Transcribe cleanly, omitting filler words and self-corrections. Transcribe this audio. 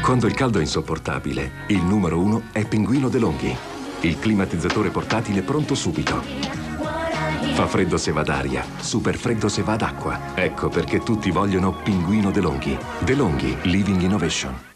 Quando il caldo è insopportabile, il numero uno è Pinguino DeLonghi. Il climatizzatore portatile pronto subito. Fa freddo se va d'aria, super freddo se va d'acqua. Ecco perché tutti vogliono Pinguino DeLonghi. DeLonghi Living Innovation.